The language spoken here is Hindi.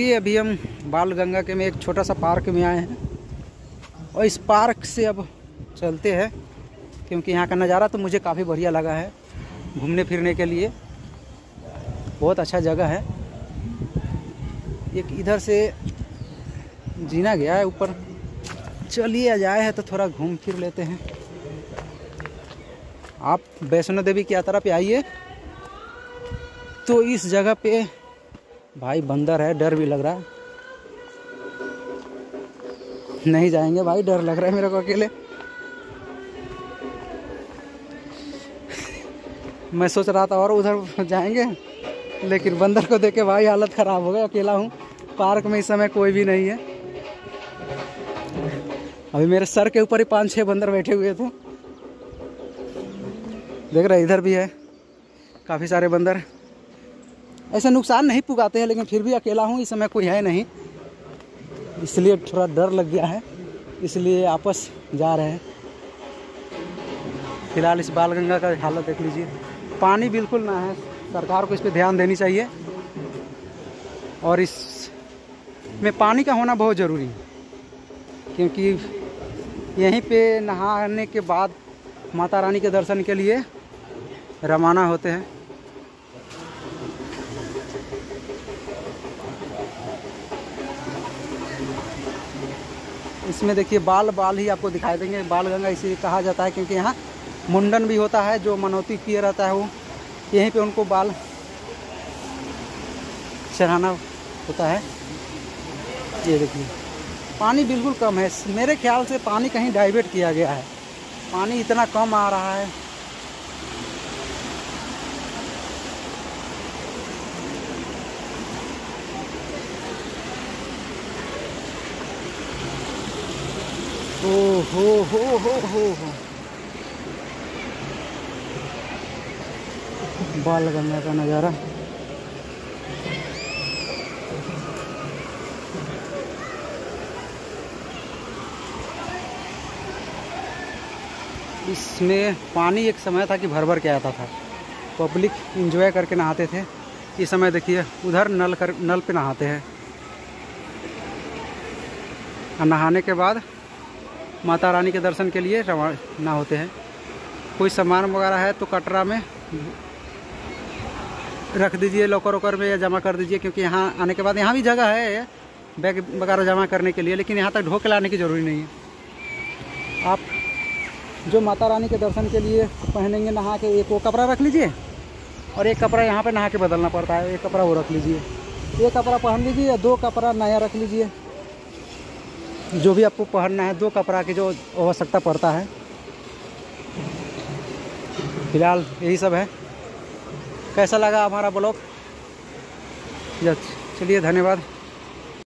चलिए अभी हम बाल गंगा के में एक छोटा सा पार्क में आए हैं और इस पार्क से अब चलते हैं क्योंकि यहाँ का नज़ारा तो मुझे काफ़ी बढ़िया लगा है घूमने फिरने के लिए। बहुत अच्छा जगह है। एक इधर से जीना गया है ऊपर, चलिए जाए है तो थोड़ा घूम फिर लेते हैं। आप वैष्णो देवी की यात्रा पे आइए तो इस जगह पे भाई बंदर है, डर भी लग रहा है। नहीं जाएंगे भाई, डर लग रहा है मेरे को अकेले। मैं सोच रहा था और उधर जाएंगे लेकिन बंदर को देख के भाई हालत ख़राब हो गई। अकेला हूँ, पार्क में इस समय कोई भी नहीं है। अभी मेरे सर के ऊपर ही 5-6 बंदर बैठे हुए थे। देख रहे इधर भी है काफ़ी सारे बंदर। ऐसे नुकसान नहीं पुगाते हैं लेकिन फिर भी अकेला हूँ, इस समय कोई है नहीं, इसलिए थोड़ा डर लग गया है, इसलिए आपस जा रहे हैं। फिलहाल इस बाल गंगा का हालत देख लीजिए, पानी बिल्कुल ना है। सरकार को इस पर ध्यान देनी चाहिए और इस में पानी का होना बहुत ज़रूरी है क्योंकि यहीं पे नहाने के बाद माता रानी के दर्शन के लिए रवाना होते हैं। इसमें देखिए बाल ही आपको दिखाई देंगे। बाल गंगा इसे कहा जाता है क्योंकि यहाँ मुंडन भी होता है, जो मनौती किया रहता है वो यहीं पे उनको बाल चढ़ाना होता है। ये देखिए पानी बिल्कुल कम है, मेरे ख्याल से पानी कहीं डाइवर्ट किया गया है, पानी इतना कम आ रहा है। ओ हो बाल गंगा का नज़ारा। इसमें पानी एक समय था कि भर भर के आता था, पब्लिक एंजॉय करके नहाते थे। इस समय देखिए उधर नल पे नहाते हैं और नहाने के बाद माता रानी के दर्शन के लिए रवाना होते हैं। कोई सामान वगैरह है तो कटरा में रख दीजिए, लॉकर वॉकर में, या जमा कर दीजिए क्योंकि यहाँ आने के बाद यहाँ भी जगह है बैग वगैरह जमा करने के लिए, लेकिन यहाँ तक ढो के लाने की ज़रूरी नहीं है। आप जो माता रानी के दर्शन के लिए पहनेंगे नहा के, एक वो कपड़ा रख लीजिए और एक कपड़ा यहाँ पे नहा के बदलना पड़ता है, एक कपड़ा वो रख लीजिए। एक कपड़ा पहन लीजिए या 2 कपड़ा नया रख लीजिए, जो भी आपको पहनना है 2 कपड़ा की जो आवश्यकता पड़ता है। फिलहाल यही सब है। कैसा लगा हमारा ब्लॉग? चलिए धन्यवाद।